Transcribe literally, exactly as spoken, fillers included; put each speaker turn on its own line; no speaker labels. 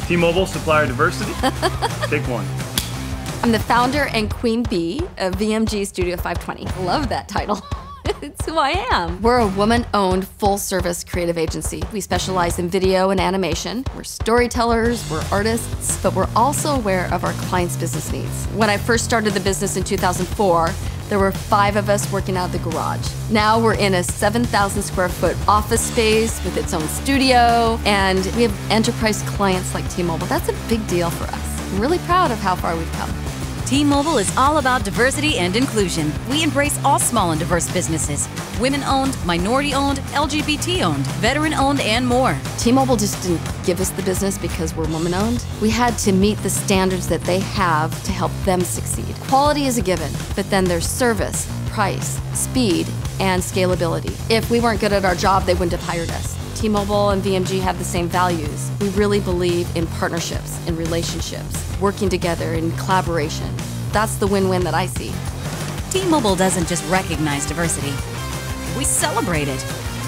T-Mobile supplier diversity? Take one.
I'm the founder and queen bee of V M G Studio five twenty. Love that title. It's who I am. We're a woman-owned, full-service creative agency. We specialize in video and animation. We're storytellers, we're artists, but we're also aware of our clients' business needs. When I first started the business in two thousand four, there were five of us working out of the garage. Now we're in a seven thousand square foot office space with its own studio, and we have enterprise clients like T-Mobile. That's a big deal for us. I'm really proud of how far we've come.
T-Mobile is all about diversity and inclusion. We embrace all small and diverse businesses. Women-owned, minority-owned, L G B T-owned, veteran-owned, and more.
T-Mobile just didn't give us the business because we're woman-owned. We had to meet the standards that they have to help them succeed. Quality is a given, but then there's service, price, speed, and scalability. If we weren't good at our job, they wouldn't have hired us. T-Mobile and V M G have the same values. We really believe in partnerships, in relationships, working together, in collaboration. That's the win-win that I see.
T-Mobile doesn't just recognize diversity. We celebrate it.